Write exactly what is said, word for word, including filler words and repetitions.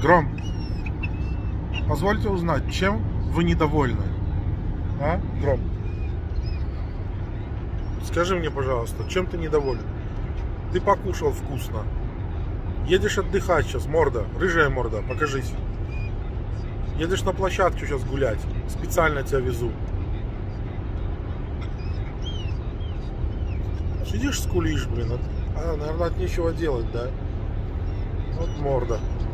Гром, позвольте узнать, чем вы недовольны? А, Гром? Скажи мне, пожалуйста, чем ты недоволен? Ты покушал вкусно. Едешь отдыхать сейчас, морда, рыжая морда, покажись. Едешь на площадку сейчас гулять. Специально тебя везу. Сидишь, скулишь, блин. А, наверное, от нечего делать, да? Вот морда.